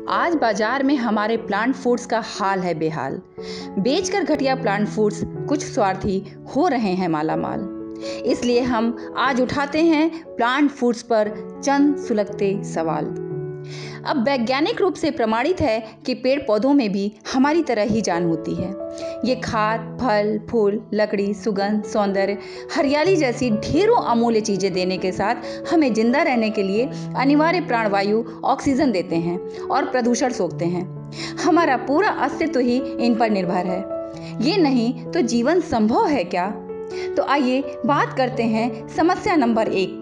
आज बाजार में हमारे प्लांट फूड्स का हाल है बेहाल। बेचकर घटिया प्लांट फूड्स कुछ स्वार्थी हो रहे हैं मालामाल। इसलिए हम आज उठाते हैं प्लांट फूड्स पर चंद सुलगते सवाल। अब वैज्ञानिक रूप से प्रमाणित है कि पेड़ पौधों में भी हमारी तरह ही जान होती है। ये खाद, फल, फूल, लकड़ी, सुगंध, सौंदर्य, हरियाली जैसी ढेरों अमूल्य चीजें देने के साथ हमें जिंदा रहने के लिए अनिवार्य प्राणवायु ऑक्सीजन देते हैं और प्रदूषण सोखते हैं। हमारा पूरा अस्तित्व ही इन पर निर्भर है। ये नहीं तो जीवन संभव है क्या? तो आइए बात करते हैं समस्या नंबर 1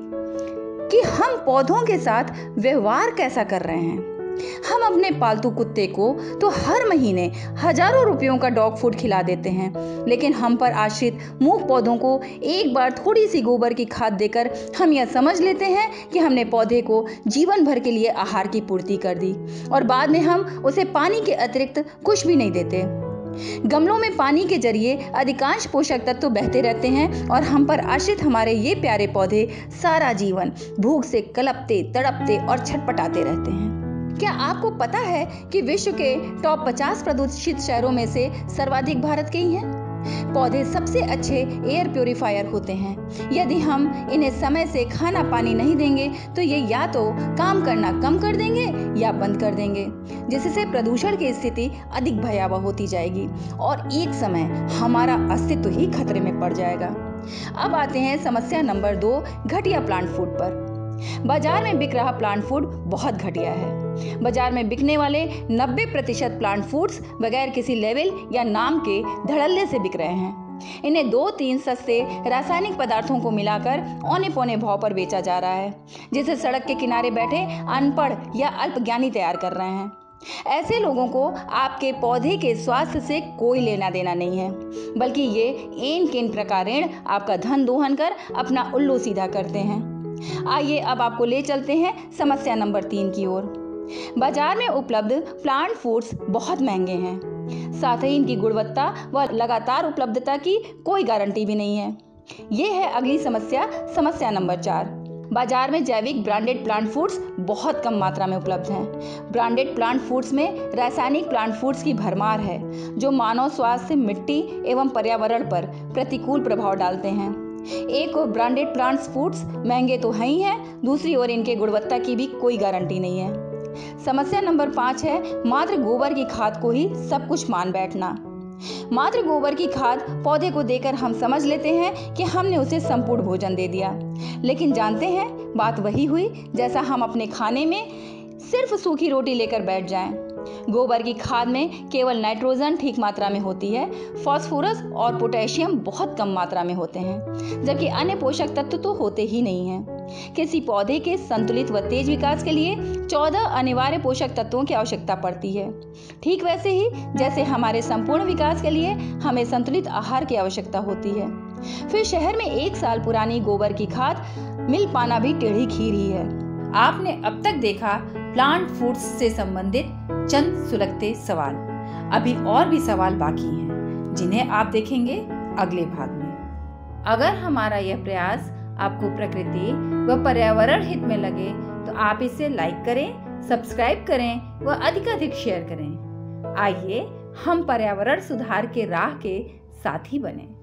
कि हम पौधों के साथ व्यवहार कैसा कर रहे हैं। हम अपने पालतू कुत्ते को तो हर महीने हजारों रुपयों का डॉग फूड खिला देते हैं, लेकिन हम पर आश्रित मूक पौधों को एक बार थोड़ी सी गोबर की खाद देकर हम यह समझ लेते हैं कि हमने पौधे को जीवन भर के लिए आहार की पूर्ति कर दी और बाद में हम उसे पानी के अतिरिक्त कुछ भी नहीं देते। गमलों में पानी के जरिए अधिकांश पोषक तत्व बहते रहते हैं और हम पर आश्रित हमारे ये प्यारे पौधे सारा जीवन भूख से कलपते, तड़पते और छटपटाते रहते हैं। क्या आपको पता है कि विश्व के टॉप 50 प्रदूषित शहरों में से सर्वाधिक भारत के ही हैं? पौधे सबसे अच्छे एयर प्यूरिफायर होते हैं। यदि हम इन्हें समय से खाना पानी नहीं देंगे तो ये या तो काम करना कम कर देंगे या बंद कर देंगे, जिससे प्रदूषण की स्थिति अधिक भयावह होती जाएगी और एक समय हमारा अस्तित्व ही खतरे में पड़ जाएगा। अब आते हैं समस्या नंबर 2 घटिया प्लांट फूड पर। बाजार में बिक रहा प्लांट फूड बहुत घटिया है। बाजार में बिकने वाले 90% प्लांट फूड्स बगैर किसी लेवल या नाम के धड़ल्ले से बिक रहे हैं। इन्हें 2-3 सस्ते रासायनिक पदार्थों को मिलाकर औने पौने भाव पर बेचा जा रहा है, जिसे सड़क के किनारे बैठे अनपढ़ या अल्पज्ञानी तैयार कर रहे हैं। ऐसे लोगों को आपके पौधे के स्वास्थ्य से कोई लेना देना नहीं है, बल्कि ये एन केन प्रकारेण आपका धन दोहन कर अपना उल्लू सीधा करते हैं। आइए अब आपको ले चलते हैं समस्या नंबर 3 की ओर। बाजार में उपलब्ध प्लांट फूड्स बहुत महंगे हैं, साथ ही इनकी गुणवत्ता व लगातार उपलब्धता की कोई गारंटी भी नहीं है। ये है अगली समस्या, समस्या नंबर 4। बाजार में जैविक ब्रांडेड प्लांट फूड्स बहुत कम मात्रा में उपलब्ध हैं। ब्रांडेड प्लांट फूड्स में रासायनिक प्लांट फूड्स की भरमार है, जो मानव स्वास्थ्य, मिट्टी एवं पर्यावरण पर प्रतिकूल प्रभाव डालते हैं। एक और ब्रांडेड प्लांट फूड्स महंगे तो हैं ही हैं, दूसरी ओर इनके गुणवत्ता की भी कोई गारंटी नहीं है। समस्या नंबर 5 है मात्र गोबर की खाद को ही सब कुछ मान बैठना। मात्र गोबर की खाद पौधे को देकर हम समझ लेते हैं कि हमने उसे संपूर्ण भोजन दे दिया, लेकिन जानते हैं बात वही हुई जैसा हम अपने खाने में सिर्फ सूखी रोटी लेकर बैठ जाएं। गोबर की खाद में केवल नाइट्रोजन ठीक मात्रा में होती है, फास्फोरस और पोटेशियम बहुत कम मात्रा में होते हैं, जबकि अन्य पोषक तत्व तो होते ही नहीं हैं। किसी पौधे के संतुलित व तेज विकास के लिए 14 अनिवार्य पोषक तत्वों की आवश्यकता पड़ती है। ठीक वैसे ही जैसे हमारे संपूर्ण विकास के लिए हमें संतुलित आहार की आवश्यकता होती है। फिर शहर में 1 साल पुरानी गोबर की खाद मिल पाना भी टेढ़ी खीर ही है। आपने अब तक देखा प्लांट फूड्स से संबंधित चंद सुलगते सवाल। अभी और भी सवाल बाकी हैं, जिन्हें आप देखेंगे अगले भाग में। अगर हमारा यह प्रयास आपको प्रकृति व पर्यावरण हित में लगे तो आप इसे लाइक करें, सब्सक्राइब करें व अधिकाधिक शेयर करें। आइए हम पर्यावरण सुधार के राह के साथी बने।